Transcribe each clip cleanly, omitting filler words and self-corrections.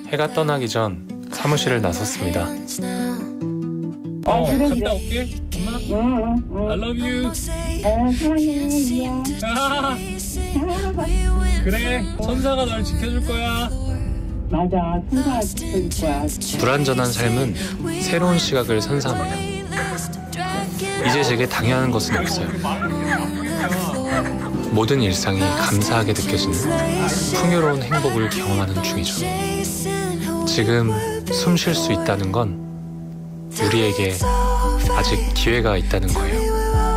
해가 떠나기 전 사무실을 나섰습니다. 갔다 올게. 엄마. I love you. 아, 그래. 천사가 널 지켜줄 거야. 맞아, 천사가 지켜줄 거야. 불완전한 삶은 새로운 시각을 선사합니다. 이제 제게 당연한 것은 없어요. 모든 일상이 감사하게 느껴지는 풍요로운 행복을 경험하는 중이죠. 지금 숨 쉴 수 있다는 건 우리에게 아직 기회가 있다는 거예요.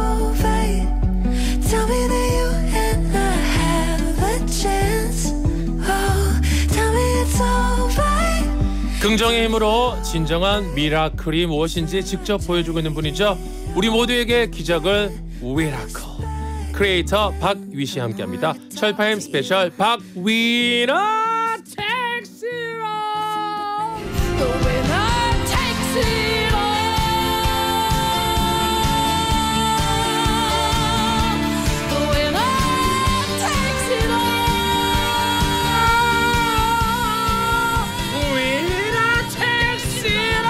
긍정의 힘으로 진정한 미라클이 무엇인지 직접 보여주고 있는 분이죠. 우리 모두에게 기적을 미라클 크리에이터 박위씨 함께합니다. 철파임 스페셜 박위너 택시로 위너 택시로 위너 택시로 위너 택시로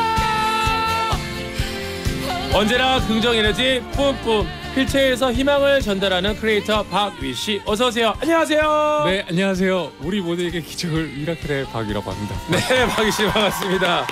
언제나 긍정 에너지 뿜뿜 필체에서 희망을 전달하는 크리에이터 박위씨 어서 오세요. 안녕하세요. 네, 안녕하세요. 우리 모두에게 기적을 미라클의 박이라고 합니다. 네, 박위씨 반갑습니다.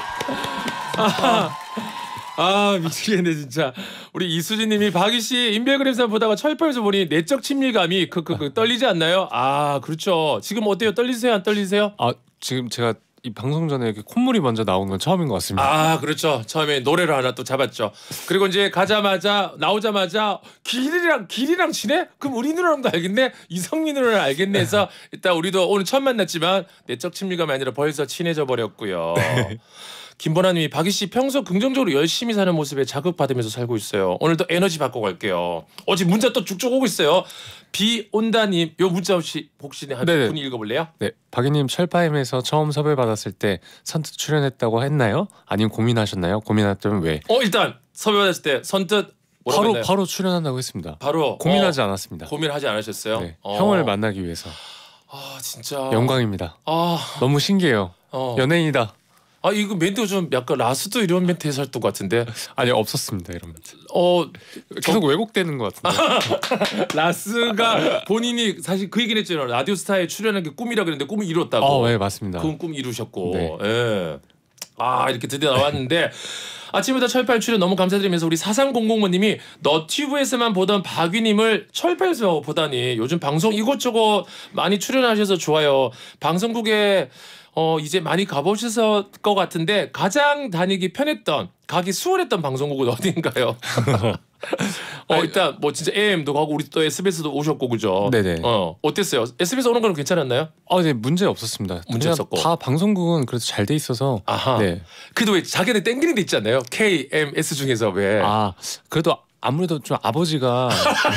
미치겠네 진짜. 우리 이수진님이 박위씨 인별그램상 보다가 철파에서 보니 내적 친밀감이 떨리지 않나요? 아 그렇죠. 지금 어때요? 떨리세요? 안 떨리세요? 지금 제가 이 방송 전에 이렇게 콧물이 먼저 나온 건 처음인 것 같습니다. 아 그렇죠. 처음에 노래를 하나 또 잡았죠. 그리고 이제 나오자마자 길이랑 친해? 그럼 우리 누나랑도 알겠네. 이성민 누나를 알겠네 해서 일단 우리도 오늘 처음 만났지만 내적 친밀감이 아니라 벌써 친해져 버렸고요. 네. 김보라님이 박위씨 평소 긍정적으로 열심히 사는 모습에 자극받으면서 살고 있어요. 오늘도 에너지 받고 갈게요. 지금 문자 또 쭉쭉 오고 있어요. 비온다님 요 문자 혹시 한 분 읽어볼래요? 네, 박이님 철파임에서 처음 섭외 받았을 때 선뜻 출연했다고 했나요? 아니면 고민하셨나요? 고민했다면 왜? 일단 섭외 받았을 때 선뜻 바로 출연한다고 했습니다. 바로 고민하지 않았습니다. 고민하지 않으셨어요? 네, 형을 만나기 위해서. 진짜 영광입니다. 너무 신기해요. 연예인이다. 이거 멘트 좀 약간 라스도 이런 멘트 해서 할 것 같은데. 아니 없었습니다 이런 멘트. 계속 왜곡되는 것 같은데. 라스가 본인이 사실 그 얘기를 했잖아요. 라디오스타에 출연한 게 꿈이라 그랬는데 꿈을 이뤘다고. 네 맞습니다. 그건 꿈 이루셨고. 네. 예. 이렇게 드디어 나왔는데 아침부터 철파임 출연 너무 감사드리면서 우리 4300번님이 너튜브에서만 보던 박위님을 철파에서 보다니 요즘 방송 이곳저곳 많이 출연하셔서 좋아요. 방송국에 이제 많이 가보셨을 것 같은데 가장 다니기 편했던 가기 수월했던 방송국은 어딘가요? 일단 뭐 진짜 AM도 가고 우리 또 SBS도 오셨고 그죠? 네네. 어땠어요? SBS 오는 거는 괜찮았나요? 네 문제 없었습니다. 문제 없었고 다 방송국은 그래도 잘 돼 있어서. 네. 그래도 왜 자기네 땡기는 데 있지 않나요? KMS 중에서 왜? 그래도 아무래도 좀 아버지가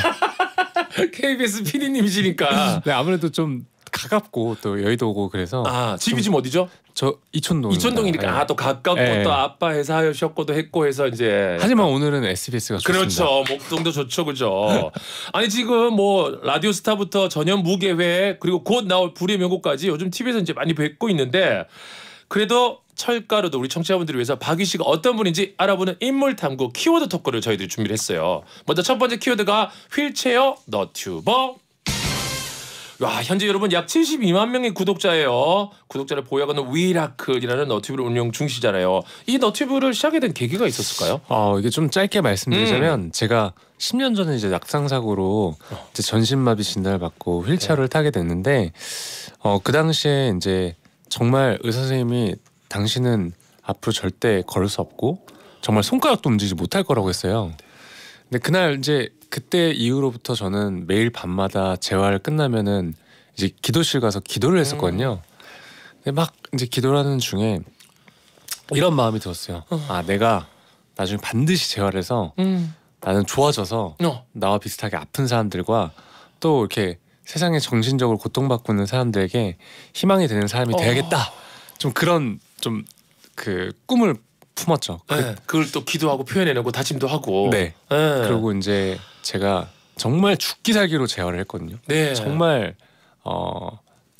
KBS PD님이시니까. 네 아무래도 좀 가깝고 또 여의도고 그래서. 집이 지금 어디죠? 저 이촌동이니까 또 가깝고 또 아빠 회사셨고도 했고 해서 이제. 하지만 오늘은 SBS가 좋습니다. 그렇죠. 목동도 좋죠, 그죠. 아니 지금 뭐 라디오스타부터 전현 무게회 그리고 곧 나올 불의 명곡까지 요즘 TV에서 이제 많이 뵙고 있는데 그래도 철가루도 우리 청취자분들을 위해서 박위씨가 어떤 분인지 알아보는 인물 탐구 키워드 토크를 저희들이 준비를 했어요. 먼저 첫 번째 키워드가 휠체어 너튜버. 현재 여러분 약 72만 명의 구독자예요. 구독자를 보유하는 위라클이라는 너튜브를 운영 중이시잖아요. 이 너튜브를 시작하게 된 계기가 있었을까요? 이게 좀 짧게 말씀드리자면 제가 10년 전에 이제 낙상사고로 이제 전신마비 진단을 받고 휠체어를 타게 됐는데 그 당시에 이제 정말 의사 선생님이 당신은 앞으로 절대 걸을 수 없고 정말 손가락도 움직이지 못할 거라고 했어요. 근데 그날 이제 그때 이후로부터 저는 매일 밤마다 재활 끝나면은 이제 기도실 가서 기도를 했었거든요. 근데 막 이제 기도를 하는 중에 이런 마음이 들었어요. 내가 나중에 반드시 재활해서 나는 좋아져서 나와 비슷하게 아픈 사람들과 또 이렇게 세상에 정신적으로 고통받고 있는 사람들에게 희망이 되는 사람이 돼야겠다. 좀 그런 좀 그 꿈을 품었죠. 그걸 또 기도하고 표현해내고 다짐도 하고. 네. 그리고 이제 제가 정말 죽기 살기로 재활을 했거든요. 네. 정말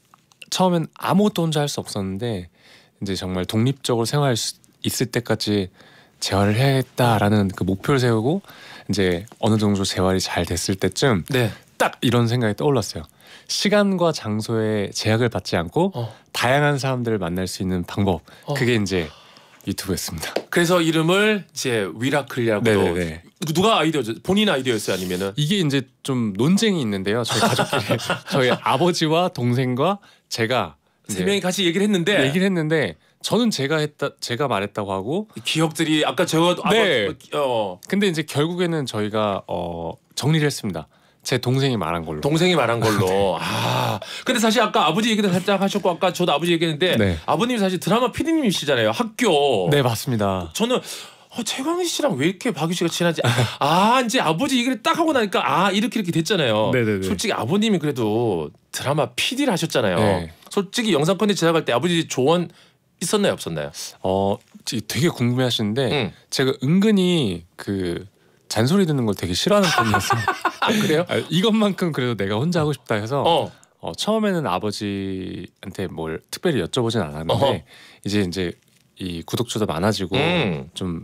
처음엔 아무것도 혼자 할 수 없었는데 이제 정말 독립적으로 생활할 수 있을 때까지 재활을 해야겠다라는 그 목표를 세우고 이제 어느 정도 재활이 잘 됐을 때쯤 네. 딱 이런 생각이 떠올랐어요. 시간과 장소에 제약을 받지 않고 다양한 사람들을 만날 수 있는 방법. 그게 이제 유튜브였습니다. 그래서 이름을 이제 위라클이라고. 네네네. 누가 아이디어죠? 본인 아이디어였어요, 아니면은? 이게 이제 좀 논쟁이 있는데요. 저희 가족끼리 저희 아버지와 동생과 제가 세 명이 같이 얘기를 했는데 저는 제가 말했다고 하고 기억들이 아까 저 네. 근데 이제 결국에는 저희가 정리를 했습니다. 제 동생이 말한 걸로. 동생이 말한 걸로. 아, 근데 사실 아까 아버지 얘기도 살짝 하셨고 아까 저도 아버지 얘기했는데 네. 아버님이 사실 드라마 PD님이시잖아요. 학교. 네 맞습니다. 저는 최광희 씨랑 왜 이렇게 박유 씨가 친하지? 이제 아버지 얘기를 딱 하고 나니까 이렇게 됐잖아요. 네네네. 솔직히 아버님이 그래도 드라마 PD를 하셨잖아요. 네. 솔직히 영상 컨텐츠 제작할 때 아버지 조언 있었나요, 없었나요? 되게 궁금해하시는데 제가 은근히 그 잔소리 듣는 걸 되게 싫어하는 편이었어요. 그래요? 이것만큼 그래도 내가 혼자 하고 싶다 해서 처음에는 아버지한테 뭘 특별히 여쭤보진 않았는데 이제 이 구독자도 많아지고 좀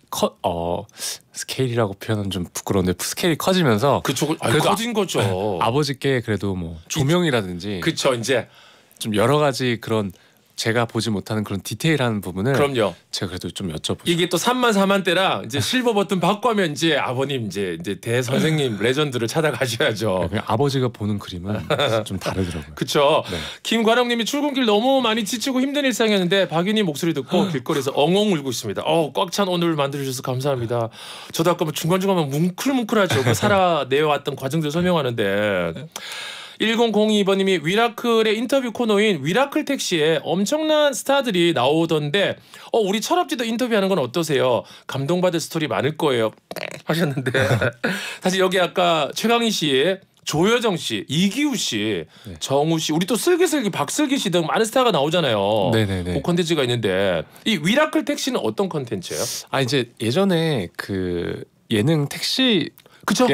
스케일이라고 표현은 좀 부끄러운데 스케일이 커지면서 그쪽 그래도 커진 거죠. 아버지께 그래도 뭐 조명이라든지 그쵸 이제 좀 여러 가지 그런 제가 보지 못하는 그런 디테일한 부분을 그럼요. 제가 그래도 좀 여쭤보죠. 이게 또 3만 4만 대라 이제 실버 버튼 받고 하면 이제 아버님 이제 대선생님 레전드를 찾아가셔야죠. 그냥 아버지가 보는 그림은 좀 다르더라고요. 그렇죠. 네. 김관영님이 출근길 너무 많이 지치고 힘든 일상이었는데 박윤님 목소리 듣고 길거리에서 엉엉 울고 있습니다. 꽉 찬 오늘 만들어주셔서 감사합니다. 저도 아까 뭐 중간중간 뭉클뭉클하죠. 그 살아내왔던 과정들 설명하는데 1002번님이 위라클의 인터뷰 코너인 위라클 택시에 엄청난 스타들이 나오던데 우리 철업지도 인터뷰하는 건 어떠세요? 감동받을 스토리 많을 거예요 하셨는데 사실 여기 아까 최강희 씨, 조여정 씨, 이기우 씨, 네. 정우 씨, 우리 또 슬기슬기 박슬기 씨 등 많은 스타가 나오잖아요. 네네네. 그 컨텐츠가 있는데 이 위라클 택시는 어떤 컨텐츠예요? 이제 예전에 그 예능 택시 그쵸?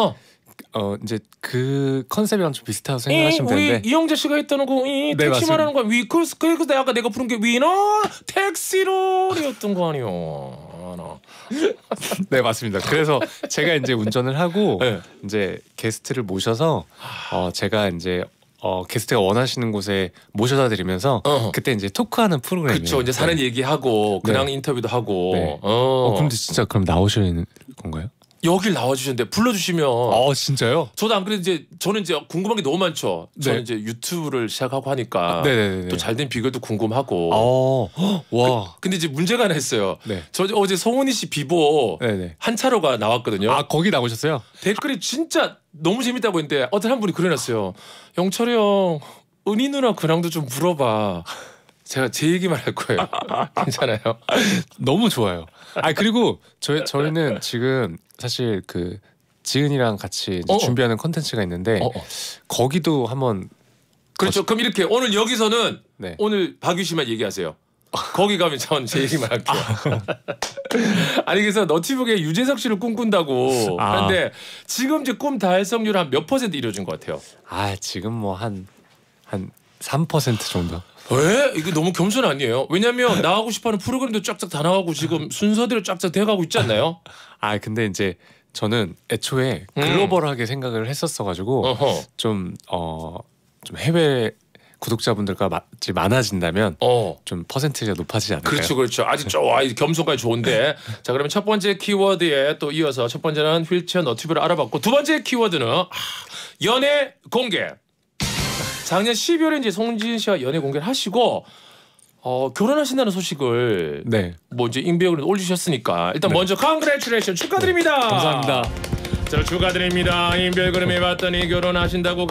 이제 그 컨셉이랑 좀 비슷하다고 생각하시면 우리 되는데 이영재 씨가 했다는 거 네, 택시 맞습니다. 말하는 거야. 그래서 내가 부른 게 위너 택시로였던 거 아니요. 네 맞습니다. 그래서 제가 이제 운전을 하고 네. 이제 게스트를 모셔서 제가 이제 게스트가 원하시는 곳에 모셔다 드리면서 그때 이제 토크하는 프로그램이에요. 그렇죠. 이제 사는 네. 얘기하고 근황 네. 인터뷰도 하고. 네. 그럼 진짜 그럼 나오시는 건가요? 여길 나와주셨는데 불러주시면. 진짜요? 저도 안 그래도 저는 이제 궁금한 게 너무 많죠. 저는 네. 이제 유튜브를 시작하고 하니까 네네네. 또 잘된 비결도 궁금하고. 와. 근데 이제 문제가 하나 있어요. 네. 저 어제 성훈이 씨 비보 네네. 한차로가 나왔거든요. 거기 나오셨어요? 댓글이 진짜 너무 재밌다고 했는데 어떤 한 분이 그려놨어요. 영철이 형 은희 누나 근황도 좀 물어봐. 제가 제 얘기만 할 거예요. 괜찮아요? 너무 좋아요. 그리고 저희는 지금 사실 그 지은이랑 같이 이제 준비하는 콘텐츠가 있는데 거기도 한번 그렇죠. 그럼 이렇게 오늘 여기서는 네. 오늘 박유 씨만 얘기하세요. 거기 가면 전 제 얘기만 할게요. 아니 그래서 너티북에 유재석 씨를 꿈꾼다고 하는데 지금 이제 꿈 달성률 한 몇 퍼센트 이루어진 것 같아요? 지금 뭐 한 3% 정도. 왜? 이거 너무 겸손 아니에요? 왜냐면 나가고 싶어하는 프로그램도 쫙쫙 다 나가고 지금 순서대로 쫙쫙 돼가고 있지 않나요? 근데 이제 저는 애초에 글로벌하게 생각을 했었어가지고 좀 해외 구독자분들과 많아진다면 좀 퍼센트가 높아지지 않을까요? 그렇죠. 아주 겸손까지 좋은데 자 그러면 첫 번째 키워드에 또 이어서 첫 번째는 휠체어 너튜브를 알아봤고 두 번째 키워드는 연애 공개. 작년 12월에 이제 송지은 씨와 연애 공개를 하시고 결혼하신다는 소식을 네. 뭐 이제 인베어그램에 올리셨으니까 일단 먼저 컨그레츄레이션 축하드립니다. 감사합니다. 자 축하드립니다. 인별그램에 봤더니 결혼하신다고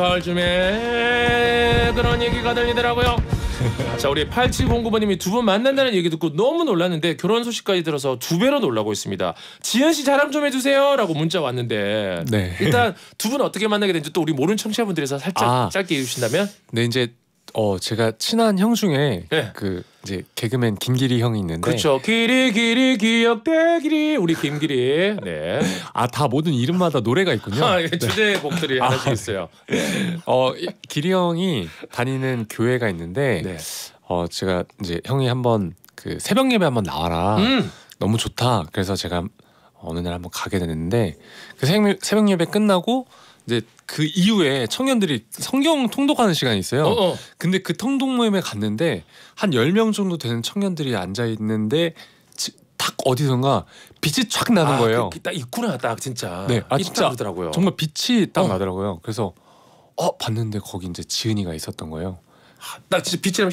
가을쯤에 그런 얘기가 들리더라고요. 자 우리 8709번님이 두 분 만난다는 얘기 듣고 너무 놀랐는데 결혼 소식까지 들어서 두 배로 놀라고 있습니다. 지은 씨 자랑 좀 해주세요 라고 문자 왔는데 네. 일단 두 분 어떻게 만나게 된지 또 우리 모르는 청취자분들에서 살짝 짧게 해주신다면. 네 이제 제가 친한 형 중에 네. 그 이제 개그맨 김기리 형이 있는데 그렇죠. 길이 기억되기리 우리 김기리. 네. 다 모든 이름마다 노래가 있군요. 주제곡들이 하나씩 있어요. 기리 형이 다니는 교회가 있는데 네. 제가 이제 형이 한번 그 새벽 예배 한번 나와라. 너무 좋다. 그래서 제가 어느 날 한번 가게 됐는데 그 새벽 예배 끝나고 이제 그 이후에 청년들이 성경 통독하는 시간이 있어요. 근데 그 통독 모임에 갔는데 한 10명 정도 되는 청년들이 앉아 있는데 딱 어디선가 빛이 쫙 나는 거예요. 딱 있구나, 딱 진짜. 네, 진짜 그러더라고요. 정말 빛이 딱 나더라고요. 그래서 봤는데 거기 이제 지은이가 있었던 거예요. 딱 진짜 빛처럼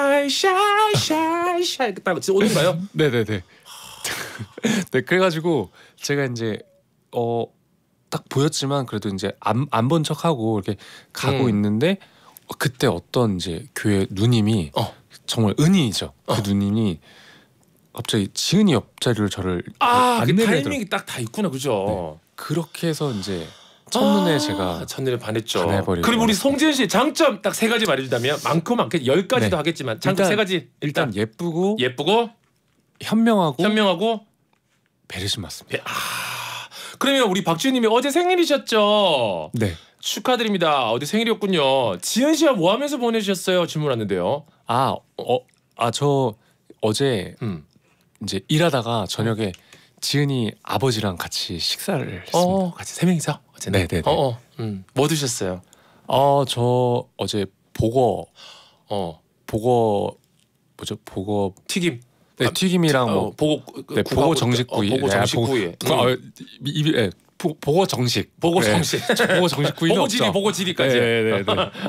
샤이 딱 오는가요? 네네네. 네, 그래가지고 제가 이제 딱 보였지만 그래도 이제 안 본 척하고 이렇게 가고 있는데 그때 어떤 이제 교회 누님이 정말 은인이죠. 그 누님이 갑자기 지은이 옆자리를 저를 그 안내를 타이밍이 딱 다 있구나, 그죠? 네. 그렇게 해서 이제 첫눈에 제가 첫눈에 반했죠. 반해버리고. 그리고 우리 송지은 씨 장점 딱 3가지 말해준다면 많고 많겠지 10가지도 네. 하겠지만 장점 3가지. 일단 예쁘고 현명하고 배려심 맞습니다. 그러면 우리 박지은님이 어제 생일이셨죠? 네. 축하드립니다. 어제 생일이었군요. 지은 씨와 뭐 하면서 보내주셨어요? 질문 왔는데요. 저 어제 이제 일하다가 저녁에 지은이 아버지랑 같이 식사를 했습니다. 같이 3명이서 어제는. 네네네. 뭐 드셨어요? 저 어제 보거 튀김. 네, 튀김이랑 뭐 보거 정식구이. 보고 정식구이. 보거 정식. 보고 네. 정식. 보거 정식구이는 없죠. 보고 지리까지. 네.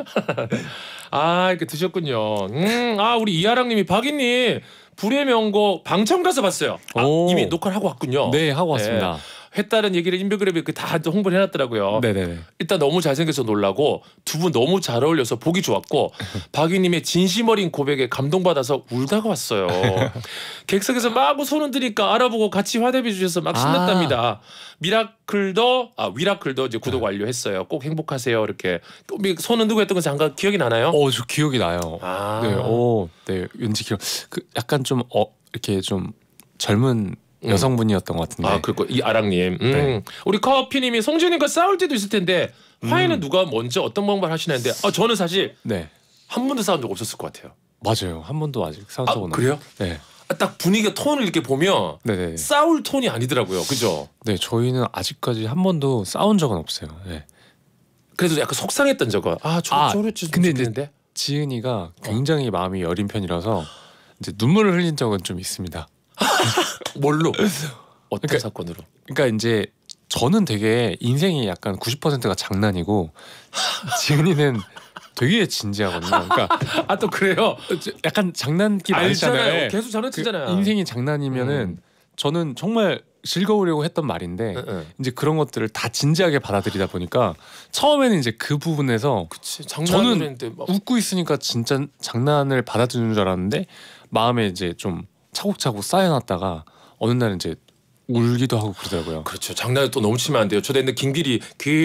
이렇게 드셨군요. 우리 이하랑님이 박이님 불의 명곡 방청 가서 봤어요. 이미 녹화를 하고 왔군요. 네, 하고 왔습니다. 했다는 얘기를 인별그램에 다 홍보를 해놨더라고요. 네네. 일단 너무 잘생겨서 놀라고 두 분 너무 잘 어울려서 보기 좋았고 박이님의 진심 어린 고백에 감동받아서 울다가 왔어요. 객석에서 마구 손 흔드니까 알아보고 같이 화답해 주셔서 막 신났답니다. 위라클도 이제 구독 완료했어요. 꼭 행복하세요. 이렇게 손 흔들고 했던 거 잠깐 기억이 나나요? 저 기억이 나요. 네, 왠지 약간 좀 이렇게 좀 젊은 여성분이었던 것 같은데. 그리고 이 아랑님. 네. 우리 커피님이 송진이가 싸울 때도 있을 텐데 화해는 누가 먼저 어떤 방법을 하시는데 저는 사실 한 번도 싸운 적 없었을 것 같아요. 맞아요. 한 번도 아직 싸운 적은 없어요. 그래요? 네. 딱 분위기가 톤을 이렇게 보면 네네. 싸울 톤이 아니더라고요. 그죠? 네, 저희는 아직까지 한 번도 싸운 적은 없어요. 네. 그래도 약간 속상했던 적은 근데 이제 지은이가 굉장히 마음이 여린 편이라서 이제 눈물을 흘린 적은 좀 있습니다. 뭘로? 어떤 사건으로? 그러니까 이제 저는 되게 인생이 약간 90%가 장난이고 지은이는 되게 진지하거든요. 그러니까 또 그래요? 약간 장난기 많잖아요. 계속 장난치잖아요. 인생이 장난이면은 저는 정말 즐거우려고 했던 말인데 이제 그런 것들을 다 진지하게 받아들이다 보니까 처음에는 이제 그 부분에서 저는 웃고 있으니까 진짜 장난을 받아들이는 줄 알았는데 마음에 이제 좀 차곡차곡 쌓여놨다가 어느 날 이제 울기도 하고 그러더라고요. 그렇죠. 장난을 또 너무 치면 안 돼요. 저도 근데 길이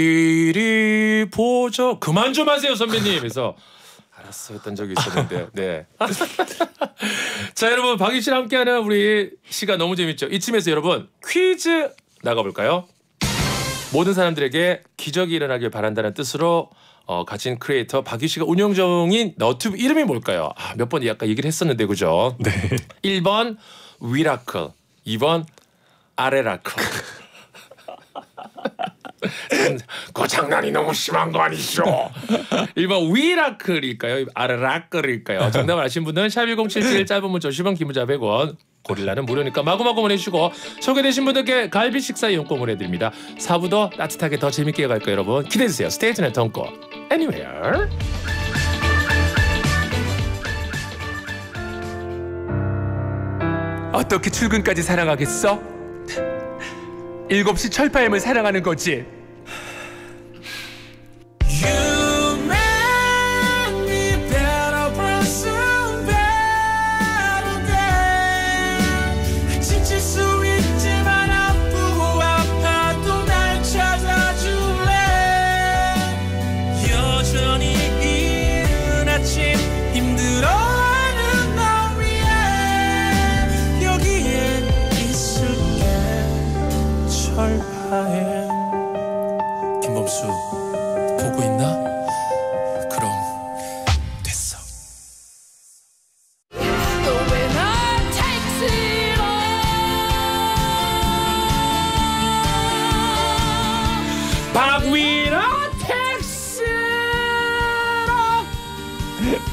보죠. 그만 좀 하세요 선배님. 그래서 알았어 했던 적이 있었는데. 네. 자 여러분 박이 씨랑 함께하는 우리 시간 너무 재밌죠. 이쯤에서 여러분 퀴즈 나가볼까요? 모든 사람들에게 기적이 일어나길 바란다는 뜻으로 가진 크리에이터 박이 씨가 운영 중인 너튜브 이름이 뭘까요? 몇 번 아까 얘기를 했었는데 그죠? 네. 1번 위라클, 2번 아레라클. 그 장난이 너무 심한 거 아니죠? 1번 위라클일까요? 아레라클일까요? 정답을 아신 분은 샵1077 짧은 문자 10원 긴 문자 100원 고릴라는 무료니까 마구마구 보내주시고 소개되신 분들께 갈비 식사 이용권 보내드립니다. 4부도 따뜻하게 더 재밌게 갈 거예요 여러분. 기대해주세요. Stay tuned, don't go anywhere. 어떻게 출근까지 사랑하겠어? 7시 철파엠을 사랑하는 거지.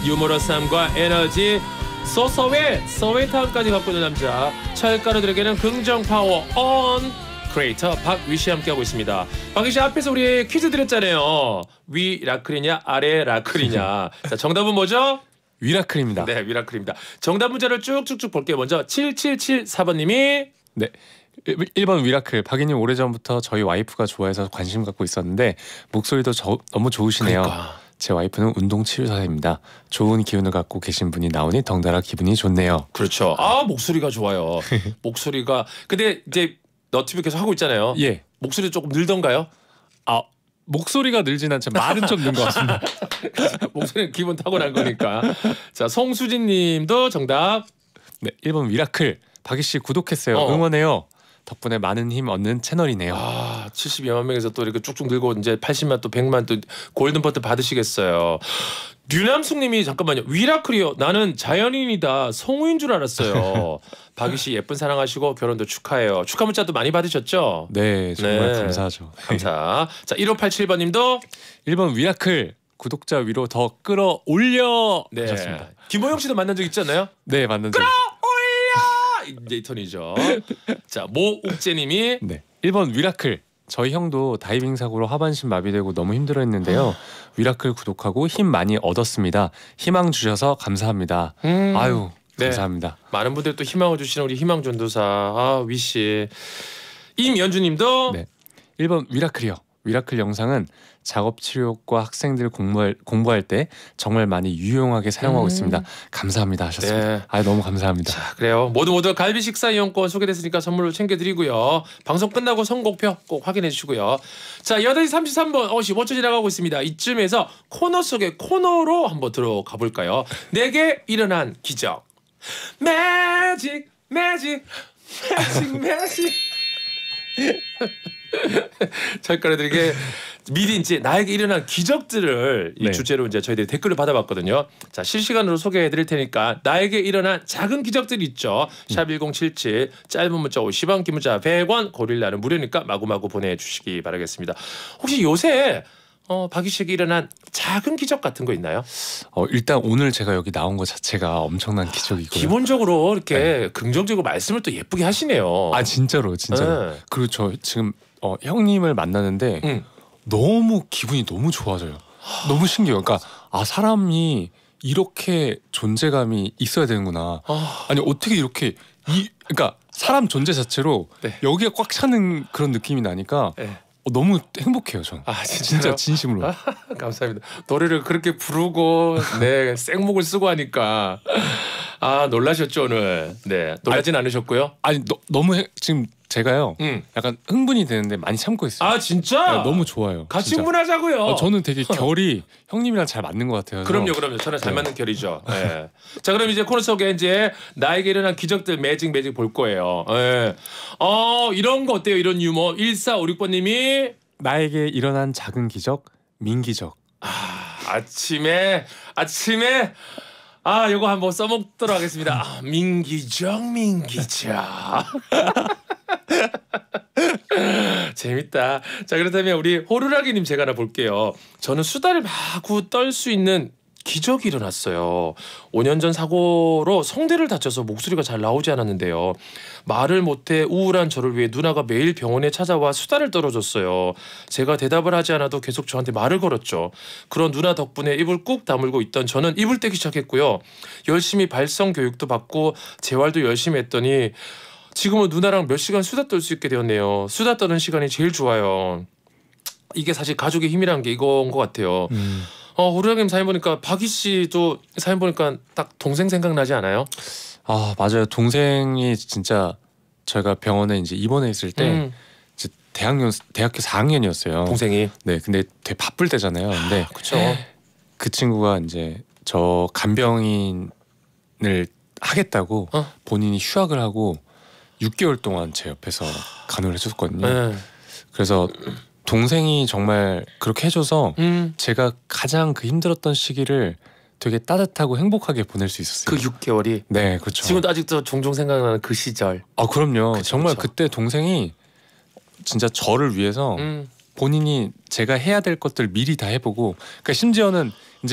유머러스함과 에너지, 소서웨이타운까지 갖고 있는 남자, 철가루들에게는 긍정 파워 온 크리에이터 박위씨 함께하고 있습니다. 박위씨, 앞에서 우리 퀴즈 드렸잖아요. 위 라클이냐 아래 라클이냐. 자, 정답은 뭐죠? 위라클입니다. 네, 위라클입니다. 정답 문자를 쭉쭉쭉 볼게요. 먼저 7774번님이 네. 1번 위라클. 박이님 오래전부터 저희 와이프가 좋아해서 관심 갖고 있었는데 목소리도 너무 좋으시네요. 그러니까. 제 와이프는 운동치료사입니다. 좋은 기운을 갖고 계신 분이 나오니 덩달아 기분이 좋네요. 그렇죠. 아, 목소리가 좋아요. 목소리가. 근데 이제 너튜브 계속 하고 있잖아요. 예. 목소리 조금 늘던가요? 아, 목소리가 늘진 않지만 말은 좀 는 것 같습니다. 목소리는 기본 타고난 거니까. 자, 송수진 님도 정답. 네, 1번 위라클. 박이 씨 구독했어요. 응원해요. 덕분에 많은 힘 얻는 채널이네요. 아, 72만 명에서 또 이렇게 쭉쭉 늘고 이제 80만 또 100만 또 골든 버튼 받으시겠어요. 류남숙 님이 잠깐만요. 위라클이요. 나는 자연인이다. 성우인 줄 알았어요. 박이 씨 예쁜 사랑하시고 결혼도 축하해요. 축하 문자도 많이 받으셨죠? 네, 정말 네. 감사하죠. 감사. 자, 1587번 님도 1번 위라클. 구독자 위로 더 끌어올려 네. 하셨습니다. 김호영 씨도 만난 적 있잖아요. 네, 맞는 적. 이제 이 턴이죠. 자, 모욱재님이 네. 1번 위라클. 저희 형도 다이빙 사고로 하반신 마비되고 너무 힘들어했는데요. 위라클 구독하고 힘 많이 얻었습니다. 희망 주셔서 감사합니다. 아유, 네. 감사합니다. 많은 분들이 또 희망을 주시는 우리 희망전도사 위씨. 임연주님도 네. 1번 위라클이요. 위라클 영상은 작업 치료과 학생들 공부할 때 정말 많이 유용하게 사용하고 있습니다. 감사합니다 하셨습니다. 네. 아, 너무 감사합니다. 자, 그래요. 모두 갈비 식사 이용권 소개됐으니까 선물로 챙겨드리고요. 방송 끝나고 선곡표 꼭 확인해 주시고요. 자, 8시 33분 15초 지나가고 있습니다. 이쯤에서 코너 속의 코너로 한번 들어가 볼까요? 내게 일어난 기적. 매직 철가루들에게 미리 이제 나에게 일어난 기적들을 이 네. 주제로 이제 저희들이 댓글을 받아봤거든요. 자, 실시간으로 소개해드릴 테니까 나에게 일어난 작은 기적들이 있죠. 샵 1077 짧은 문자 50원, 긴 문자 100원, 고릴라는 무료니까 마구마구 보내주시기 바라겠습니다. 혹시 요새 박이 씨에게 일어난 작은 기적 같은 거 있나요? 일단 오늘 제가 여기 나온 것 자체가 엄청난 기적이고요. 기본적으로 이렇게 긍정적으로 말씀을 또 예쁘게 하시네요. 아, 진짜로. 네. 그리고 저 지금 형님을 만나는데 너무 기분이 너무 좋아져요. 너무 신기해요. 그러니까 사람이 이렇게 존재감이 있어야 되는구나. 아니, 어떻게 이렇게 그러니까 사람 존재 자체로 네. 여기가 꽉 차는 그런 느낌이 나니까 네. 너무 행복해요, 전. 진짜 진심으로. 감사합니다. 노래를 그렇게 부르고 네 생목을 쓰고 하니까 놀라셨죠 오늘. 네, 놀라진 않으셨고요. 아니, 너무 지금 제가요. 약간 흥분이 되는데 많이 참고 있어요. 아, 진짜? 네, 너무 좋아요. 같이 진짜. 흥분하자고요. 저는 되게 결이 형님이랑 잘 맞는 것 같아요. 그럼요. 저는 잘 맞는 결이죠. 네. 자, 그럼 이제 코너 속에 이제 나에게 일어난 기적들 매직 볼 거예요. 네. 이런 거 어때요? 이런 유머. 1456번님이 나에게 일어난 작은 기적, 민기적. 아침에 요거 한번 써먹도록 하겠습니다. 민기적. 재밌다. 자, 그렇다면 우리 호루라기님 제가 하나 볼게요. 저는 수다를 마구 떨 수 있는 기적이 일어났어요. 5년 전 사고로 성대를 다쳐서 목소리가 잘 나오지 않았는데요. 말을 못해 우울한 저를 위해 누나가 매일 병원에 찾아와 수다를 떨어줬어요. 제가 대답을 하지 않아도 계속 저한테 말을 걸었죠. 그런 누나 덕분에 입을 꾹 다물고 있던 저는 입을 떼기 시작했고요. 열심히 발성 교육도 받고 재활도 열심히 했더니 지금은 누나랑 몇 시간 수다 떨 수 있게 되었네요. 수다 떠는 시간이 제일 좋아요. 이게 사실 가족의 힘이라는 게 이거인 것 같아요. 호루라기님 사연 보니까 박이 씨도 사연 보니까 딱 동생 생각나지 않아요? 아, 맞아요. 동생이 진짜 저희가 병원에 이제 입원해 있을 때 이제 대학교 4학년이었어요. 동생이. 네, 근데 되게 바쁠 때잖아요. 근데 그렇죠. 그 친구가 이제 저 간병인을 하겠다고 본인이 휴학을 하고 6개월 동안 제 옆에서 간호를 해줬거든요. 네. 그래서 동생이 정말 그렇게 해줘서 제가 가장 그 힘들었던 시기를 되게 따뜻하고 행복하게 보낼 수 있었어요. 그 6개월이. 네, 그렇죠. 지금도 아직도 종종 생각나는 그 시절. 그럼요. 그쵸, 정말 그쵸. 그때 동생이 진짜 저를 위해서 본인이 제가 해야 될 것들 미리 다 해보고, 그러니까 심지어는 이제 뭐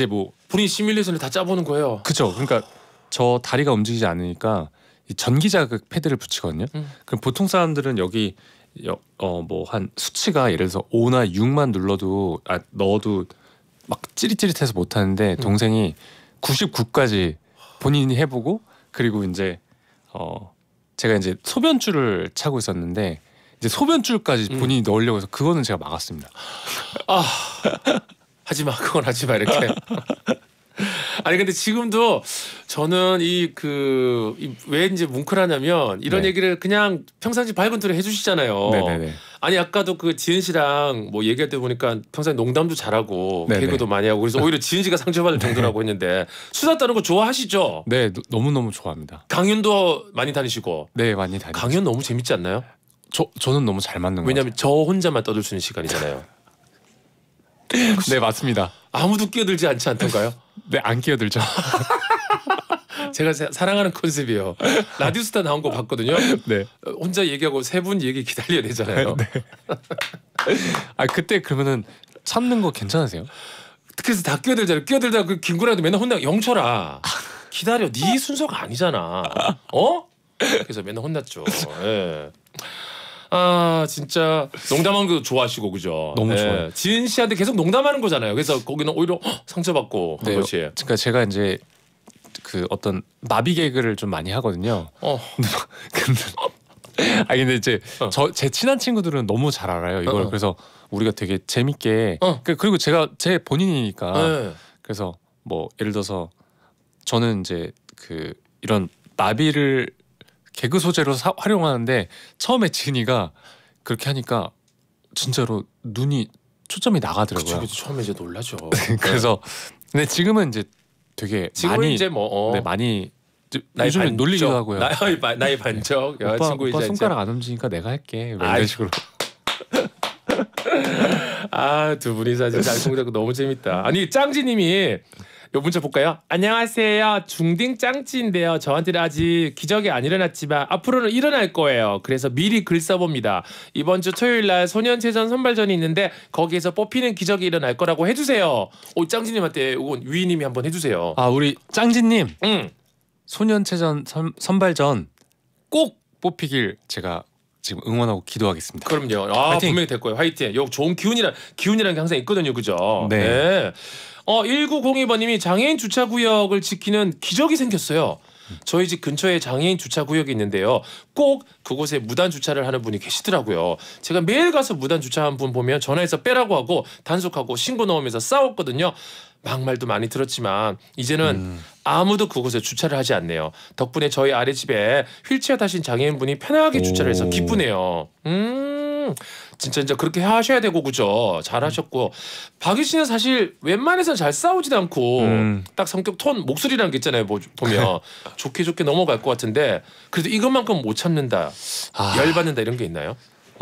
본인 시뮬레이션을 다 짜보는 거예요. 그죠. 그러니까 저 다리가 움직이지 않으니까 이 전기 자극 패드를 붙이거든요. 그럼 보통 사람들은 여기 뭐 한 수치가 예를 들어서 5나 6만 눌러도 넣어도 막 찌릿찌릿해서 못 하는데 동생이 99까지 본인이 해보고 그리고 이제 제가 이제 소변줄을 차고 있었는데 이제 소변줄까지 본인이 넣으려고 해서 그거는 제가 막았습니다. 아 하지마 그건 하지마 이렇게. 아니 근데 지금도 저는 왜 이제 뭉클하냐면 이런 네. 얘기를 그냥 평상시 밝은 톤에 해주시잖아요. 네네네. 아니 아까도 그 지은 씨랑 뭐 얘기할 때 보니까 평소에 농담도 잘하고 네네. 개그도 많이 하고 그래서 오히려 지은 씨가 상처받을 정도라고 했는데 수다 떠는 거 좋아하시죠? 네, 너무너무 좋아합니다. 강연도 많이 다니시고. 네, 많이 다니죠. 강연 너무 재밌지 않나요? 저는 너무 잘 맞는 거예요. 왜냐하면 저 혼자만 떠들 수 있는 시간이잖아요. 네, 맞습니다. 아무도 끼어들지 않지 않던가요? 네, 안 끼어들죠. 제가 사랑하는 컨셉이에요. 라디오스타 나온 거 봤거든요. 네. 혼자 얘기하고 세 분 얘기 기다려야 되잖아요. 네. 아, 그때 그러면은 참는 거 괜찮으세요? 그래서 다 끼어들잖아요. 끼어들다 그 김구라도 맨날 혼나 영철아 기다려 네 순서가 아니잖아. 그래서 맨날 혼났죠. 예. 아 진짜 농담하는 거 좋아하시고 그죠? 너무 예. 좋아요. 지은 씨한테 계속 농담하는 거잖아요. 그래서 거기는 오히려 상처받고 한 네. 것이. 그러니까 제가 이제 그 어떤 마비 개그를 좀 많이 하거든요. 근데 이제 제 친한 친구들은 너무 잘 알아요 이걸. 그래서 우리가 되게 재밌게 그리고 제 본인이니까 네. 그래서 뭐 예를 들어서 저는 이제 그 이런 나비를 개그 소재로 활용하는데 처음에 지은이가 그렇게 하니까 진짜로 눈이 초점이 나가더라고요. 그쵸, 처음에 이제 놀라죠. 그래서 근데 지금은 이제 되게 지금은 많이 이제 뭐 네, 많이 나의 요즘에 반쪽, 놀리기도 하고요. 나의 반쪽 여자친구 오빠 이제 손가락 안 움직이니까 내가 할게. 뭐 아이. 이런 식으로. 두 분이서 진짜 알콩달콩 너무 재밌다. 아니 짱지님이 요 문자 볼까요? 안녕하세요. 중딩 짱지인데요. 저한테는 아직 기적이 안 일어났지만 앞으로는 일어날 거예요. 그래서 미리 글 써봅니다. 이번 주 토요일 날 소년체전 선발전이 있는데 거기에서 뽑히는 기적이 일어날 거라고 해주세요. 짱지님한테 이건 위님이 한번 해주세요. 아 우리 짱지님 응. 소년체전 선발전 꼭 뽑히길 제가 지금 응원하고 기도하겠습니다. 그럼요. 화이팅! 분명히 될 거예요. 화이팅. 요 좋은 기운이라는 게 항상 있거든요. 그죠? 네. 1902번님이 장애인 주차 구역을 지키는 기적이 생겼어요. 저희 집 근처에 장애인 주차 구역이 있는데요. 꼭 그곳에 무단 주차를 하는 분이 계시더라고요. 제가 매일 가서 무단 주차한 분 보면 전화해서 빼라고 하고 단속하고 신고 넣으면서 싸웠거든요. 막말도 많이 들었지만 이제는 아무도 그곳에 주차를 하지 않네요. 덕분에 저희 아래 집에 휠체어 타신 장애인분이 편하게 주차를 해서 기쁘네요. 진짜 그렇게 하셔야 되고 그죠? 잘하셨고 박유 씨는 사실 웬만해서는 잘 싸우지도 않고 딱 성격 톤 목소리라는 게 있잖아요. 보면 좋게 넘어갈 것 같은데 그래도 이것만큼 못 참는다, 열받는다 이런 게 있나요?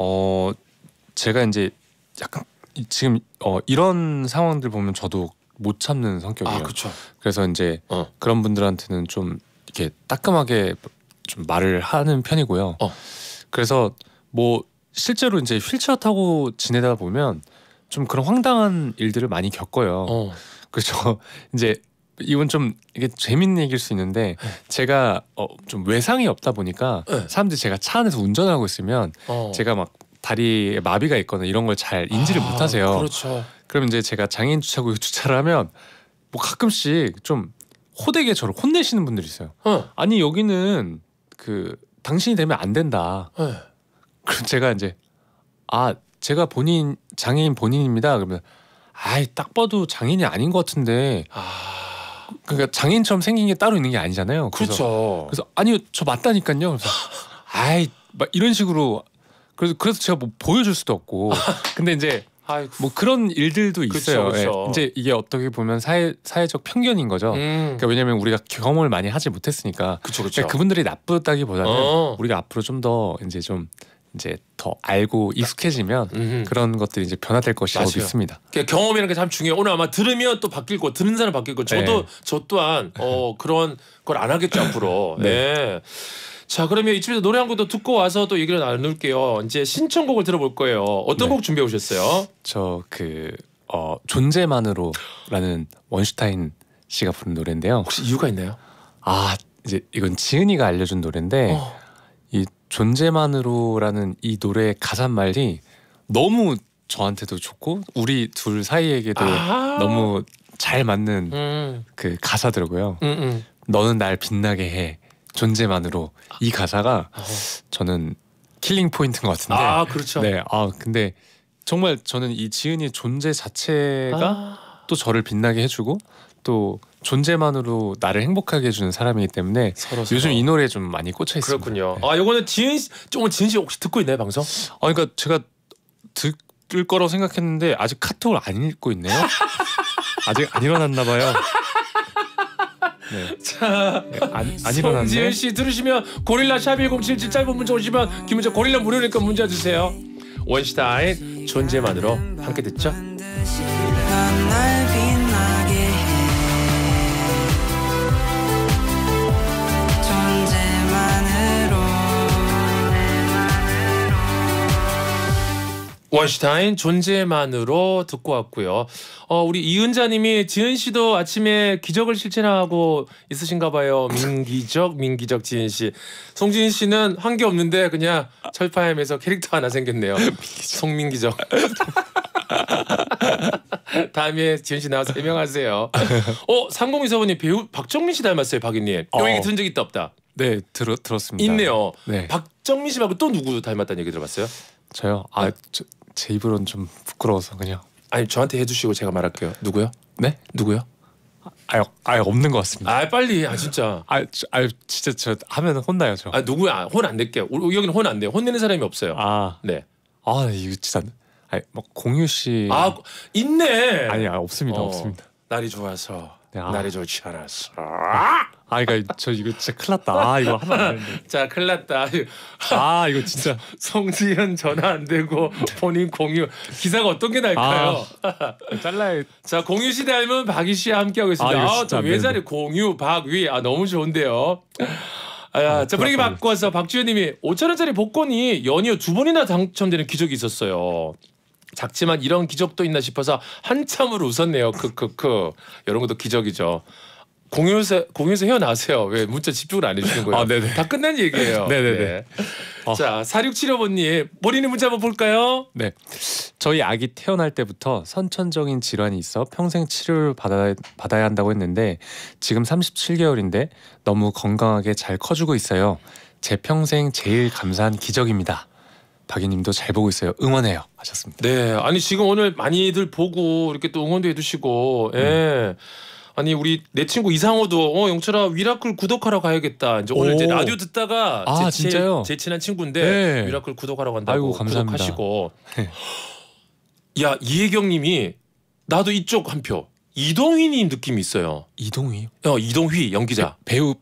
제가 이제 약간 지금 이런 상황들 보면 저도 못 참는 성격이에요. 그렇죠. 그래서 이제 그런 분들한테는 좀 이렇게 따끔하게 좀 말을 하는 편이고요. 그래서 뭐 실제로 이제 휠체어 타고 지내다 보면 좀 그런 황당한 일들을 많이 겪어요. 그렇죠. 이제 이건 좀 이게 재밌는 얘기일 수 있는데 제가 좀 외상이 없다 보니까 사람들이 제가 차 안에서 운전하고 있으면 제가 막 다리에 마비가 있거나 이런 걸 잘 인지를 못하세요. 그렇죠. 그럼 이제 제가 장애인 주차구에 주차를 하면 뭐 가끔씩 좀 호되게 저를 혼내시는 분들이 있어요. 아니 여기는 그 당신이 되면 안 된다. 그럼 제가 이제 제가 장애인 본인입니다. 그러면 딱 봐도 장애인이 아닌 것 같은데. 그러니까 장애인처럼 생긴 게 따로 있는 게 아니잖아요. 그렇죠. 그래서 아니요 저 맞다니까요. 그래서 막 이런 식으로 그래서 제가 뭐 보여줄 수도 없고. 근데 이제 뭐 그런 일들도 있어요. 그쵸. 예. 이제 이게 어떻게 보면 사회적 편견인 거죠. 그러니까 왜냐하면 우리가 경험을 많이 하지 못했으니까. 그쵸. 그러니까 그분들이 나쁘다기보다는 우리가 앞으로 좀 더 이제 더 알고 익숙해지면 그런 것들이 이제 변화될 것이라고 맞아요. 믿습니다. 경험이라는 게 참 중요해요. 오늘 아마 들으면 또 바뀔 거, 듣는 사람 바뀔 거. 저 또한 그런 걸 안 하겠죠 앞으로. 네. 자 그러면 이쯤에서 노래 한 곡도 듣고 와서 또 얘기를 나눌게요. 이제 신청곡을 들어볼 거예요. 어떤 곡 준비해 오셨어요? 저 존재만으로라는 원슈타인 씨가 부른 노래인데요. 혹시 이유가 있나요? 아 이제 이건 지은이가 알려준 노래인데 이 존재만으로라는 이 노래의 가사 말이 너무 저한테도 좋고 우리 둘 사이에게도 너무 잘 맞는 그 가사더라고요. 너는 날 빛나게 해 존재만으로 이 가사가 저는 킬링 포인트인 것 같은데. 아 그렇죠. 네. 아 근데 정말 저는 이 지은이의 존재 자체가 또 저를 빛나게 해주고 또 존재만으로 나를 행복하게 해주는 사람이기 때문에 서로. 요즘 이 노래에 좀 많이 꽂혀 있습니다. 그렇군요. 네. 아 요거는 지은 씨 혹시 듣고 있나요 방송? 그러니까 제가 들을 거라고 생각했는데 아직 카톡을 안 읽고 있네요. 아직 안 일어났나 봐요. 네. 자, 안 일어났네. 송지은 씨 들으시면 고릴라 샵1077 짧은 문자 오시면 긴 문자 고릴라 무료니까 문자 주세요. 원슈타인 존재만으로 함께 듣죠. 원슈타인 존재만으로 듣고 왔고요. 우리 이은자님이 지은 씨도 아침에 기적을 실천하고 있으신가 봐요. 민기적 지은 씨. 송지은 씨는 한 게 없는데 그냥 철파엠에서 캐릭터 하나 생겼네요. 송민기적. 다음에 지은 씨 나와서 해명하세요. 3024번님 배우 박정민 씨 닮았어요, 박이님. 이 얘기 들은 적 있다 없다? 네, 들었습니다. 있네요. 네. 박정민 씨 말고 또 누구 닮았다는 얘기 들어봤어요? 저요? 제 입으로는 좀 부끄러워서 그냥. 아니 저한테 해주시고 제가 말할게요. 누구요? 네? 누구요? 아예 없는 것 같습니다. 빨리 진짜. 진짜 저 하면 혼나요 저. 누구야? 혼 안 낼게요. 여기는 혼 안 내요. 혼내는 사람이 없어요. 네. 이거 진짜 뭐 공유 씨. 있네. 없습니다. 없습니다. 날이 좋아서 날이 좋지 않았어. 그러니까 저 이거 진짜 큰일 났다. 이거 하면 안 되는데. 자, 큰일 났다. 이거 진짜. 송지현 전화 안 되고 본인 공유 기사가 어떤 게 날까요? 잘라야. 자, 공유 씨 닮은 박이 씨와 함께하고 있습니다. 또 외자리 공유 박위 너무 좋은데요. 자, 분위기 바꿔서 박주현님이 5,000원짜리 복권이 연이어 2번이나 당첨되는 기적이 있었어요. 작지만 이런 기적도 있나 싶어서 한참을 웃었네요. 크크크. 이런 것도 기적이죠. 공유에서 헤어나세요. 왜 문자 집중을 안 해주는 거예요? 네네. 다 끝난 얘기예요. 네네네. 네. 자, 4675번님 본인의 문자 한번 볼까요? 네. 저희 아기 태어날 때부터 선천적인 질환이 있어 평생 치료를 받아야 한다고 했는데 지금 37개월인데 너무 건강하게 잘 커주고 있어요. 제 평생 제일 감사한 기적입니다. 박이님도 잘 보고 있어요. 응원해요. 하셨습니다. 네, 아니 지금 오늘 많이들 보고 이렇게 또 응원도 해주시고, 예. 아니 우리 내 친구 이상호도 영철아 미라클 구독하러 가야겠다. 이제 오늘 이제 라디오 듣다가 진짜요? 제 친한 친구인데 네. 미라클 구독하러 간다고. 아이고, 감사합니다. 구독하시고. 야 이혜경님이 나도 이쪽 한 표. 이동희님 느낌이 있어요. 이동희? 이동휘 연기자. 배우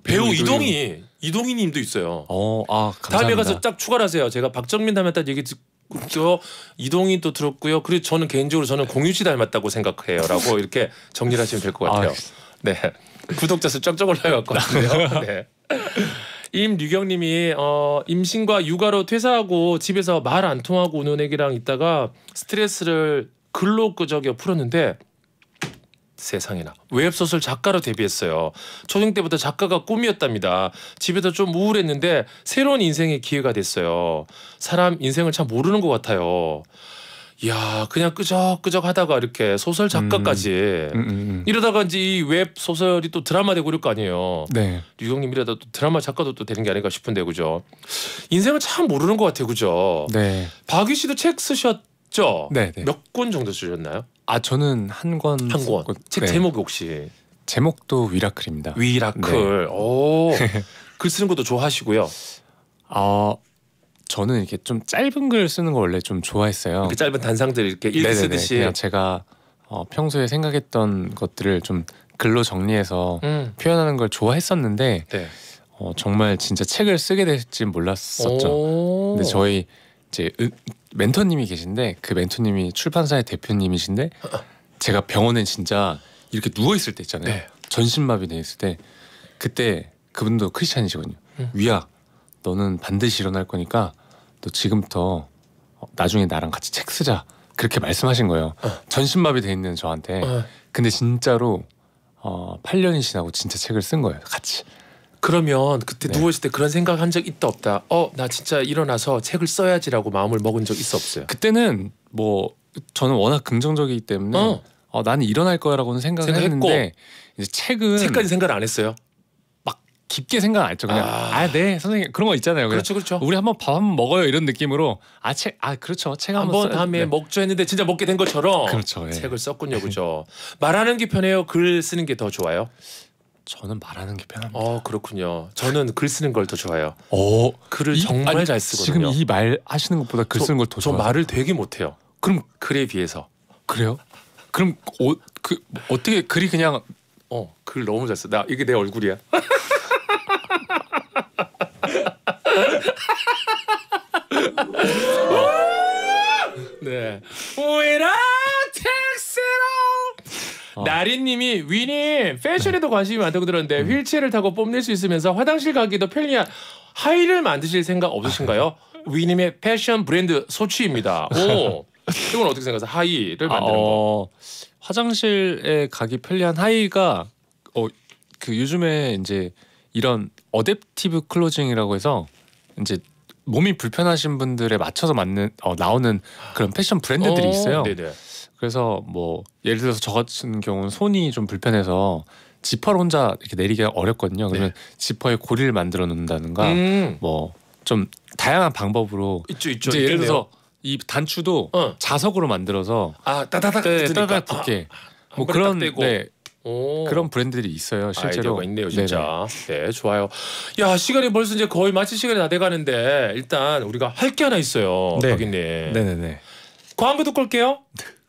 이동희님도 있어요. 감사합니다. 다음에 가서 딱 추가를 하세요. 제가 박정민 닮았다는 얘기 듣고 이동희 또 들었고요. 그리고 저는 개인적으로 공유 씨 닮았다고 생각해요라고 이렇게 정리를 하시면 될 것 같아요. 네, 구독자 수 쫙쫙 올라갈 것 같은데요. 네. 임류경님이 임신과 육아로 퇴사하고 집에서 말 안 통하고 우는 애기랑 있다가 스트레스를 글로 끄적여 풀었는데 세상에나 웹소설 작가로 데뷔했어요. 초등 때부터 작가가 꿈이었답니다. 집에서 좀 우울했는데 새로운 인생의 기회가 됐어요. 사람 인생을 참 모르는 것 같아요. 이야 그냥 끄적끄적 하다가 이렇게 소설 작가까지 이러다가 이제 이 웹소설이 또 드라마 되고 그럴 거 아니에요. 네. 류경님 이러다 또 드라마 작가도 또 되는 게 아닌가 싶은데 그죠. 인생을 참 모르는 것 같아요. 그죠. 네. 박위 씨도 책 쓰셨죠? 네. 몇 권 정도 쓰셨나요? 저는 한 권. 책 제목이 혹시? 제목도 위라클입니다. 위라클. 네. 오. 글 쓰는 것도 좋아하시고요. 저는 이렇게 좀 짧은 글 쓰는 거 원래 좀 좋아했어요. 이렇게 짧은 단상들 이렇게 읽기 쓰듯이. 그냥 제가 평소에 생각했던 것들을 좀 글로 정리해서 표현하는 걸 좋아했었는데 네. 정말 진짜 책을 쓰게 될지 몰랐었죠. 근데 저희 이제 멘토님이 계신데 그 멘토님이 출판사의 대표님이신데 제가 병원에 진짜 이렇게 누워 있을 때 있잖아요. 네. 전신마비 돼 있을 때 그때 그분도 크리스찬이시거든요. 위야, 너는 반드시 일어날 거니까 너 지금부터 나중에 나랑 같이 책 쓰자. 그렇게 말씀하신 거예요. 전신마비 돼 있는 저한테. 근데 진짜로 8년이 지나고 진짜 책을 쓴 거예요. 같이. 그러면 그때 네. 누워있을 때 그런 생각 한 적 있다 없다? 나 진짜 일어나서 책을 써야지라고 마음을 먹은 적 있어 없어요? 그때는 뭐 저는 워낙 긍정적이기 때문에 나는 일어날 거라고는 생각을 생각했고. 했는데 이제 책은 책까지 생각 안 했어요? 막 깊게 생각 안 했죠. 그냥 네 선생님 그런 거 있잖아요. 그냥 그렇죠. 우리 한번 밥 한번 먹어요 이런 느낌으로 그렇죠. 책 한번 한번 다음에 먹죠 했는데 진짜 먹게 된 것처럼 그렇죠. 예. 책을 썼군요, 그죠? 말하는 게 편해요? 글 쓰는 게 더 좋아요? 저는 말하는 게 편합니다. 그렇군요. 저는 글 쓰는 걸 더 좋아해요. 글을 이- 정말 아니, 잘 쓰거든요. 지금 이 말 하시는 것보다 글 쓰는 걸 더 저 좋아해요. 말을 되게 못해요. 그럼 글에 비해서. 그래요? 그럼 어떻게 글이 그냥 글 너무 잘 써. 이게 내 얼굴이야. 네. 오이라 택시로. 나리님이 위님 패션에도 관심이 많다고 들었는데 휠체어를 타고 뽐낼 수 있으면서 화장실 가기도 편리한 하이를 만드실 생각 없으신가요? 위님의 패션 브랜드 소취입니다. 이건 어떻게 생각하세요? 하이를 만드는 거. 화장실에 가기 편리한 하이가 그 요즘에 이제 이런 어댑티브 클로징이라고 해서 이제 몸이 불편하신 분들에 맞춰서 나오는 그런 패션 브랜드들이 있어요. 네네. 그래서 뭐 예를 들어서 저 같은 경우는 손이 좀 불편해서 지퍼를 혼자 이렇게 내리기가 어렵거든요. 그러면 지퍼에 고리를 만들어 놓는다든가 뭐 좀 다양한 방법으로 있죠. 이제 예를 들어서 이 단추도 자석으로 만들어서 따다닥 따다닥 붙게 뭐 그런 그런 브랜드들이 있어요. 실제로. 아이디어가 있네요, 진짜. 네, 좋아요. 야, 시간이 벌써 이제 거의 마칠 시간이 다 돼가는데 일단 우리가 할 게 하나 있어요, 박인님. 네네네. 광고 듣고 올게요.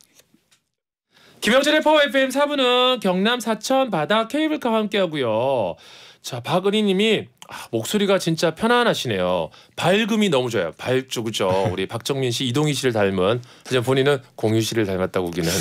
김영철의 파워 FM 4부는 경남 사천 바다 케이블카와 함께하고요. 자, 박은희님이 목소리가 진짜 편안하시네요. 밝음이 너무 좋아요. 밝죠, 그죠? 우리 박정민 씨, 이동희 씨를 닮은. 하지만 본인은 공유 씨를 닮았다고 우기는.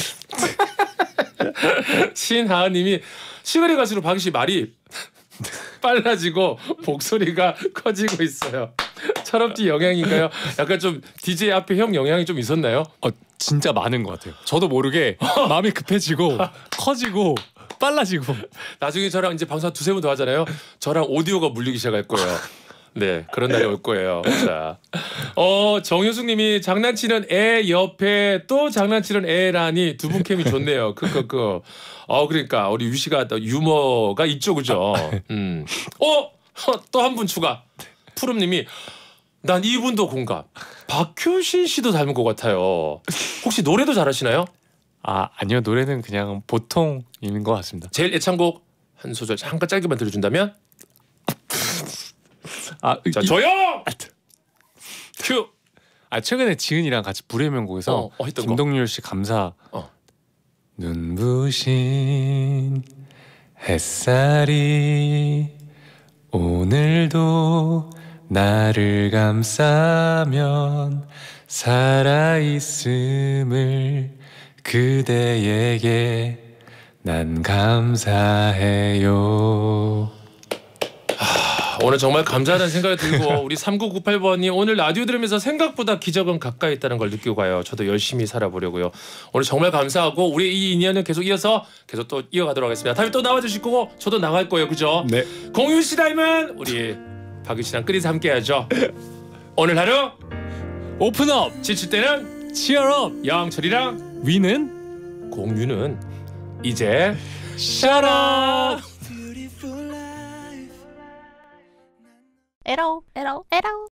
신하은님이 시간이 갈수록 박이 씨 말이 빨라지고 목소리가 커지고 있어요. 철업디 영향인가요? 약간 좀 DJ 앞에 형 영향이 좀 있었나요? 진짜 많은 것 같아요. 저도 모르게 마음이 급해지고 커지고 빨라지고. 나중에 저랑 이제 방송 한 두세 번 더 하잖아요. 저랑 오디오가 물리기 시작할 거예요. 네, 그런 날이 올 거예요. 자, 정효숙님이 장난치는 애 옆에 또 장난치는 애라니 두 분 캠이 좋네요. 그러니까 우리 유씨가 또 유머가 있죠, 그죠? 또 한 분 추가. 푸름님이 난 이분도 공감. 박효신 씨도 닮은 것 같아요. 혹시 노래도 잘하시나요? 아니요, 노래는 그냥 보통인 것 같습니다. 제일 애창곡 한 소절 잠깐 짧게만 들려준다면? 자, 조용! 큐! 최근에 지은이랑 같이 불의 명곡에서 했던 김동률 씨 감사. 눈부신 햇살이 오늘도 나를 감싸면 살아있음을 그대에게 난 감사해요. 오늘 정말 감사하다는 생각이 들고 우리 3998번이 오늘 라디오 들으면서 생각보다 기적은 가까이 있다는 걸 느끼고 가요. 저도 열심히 살아보려고요. 오늘 정말 감사하고 우리 이 인연은 계속 또 이어가도록 하겠습니다. 다음에 또 나와주실 거고 저도 나갈 거예요. 그죠? 네. 공유 씨 닮은 우리 박유 씨랑 끓이서 함께 하죠. 오늘 하루 오픈업! 지칠 때는 치얼업! 영철이랑 위는 공유는 이제 샤라! 에러.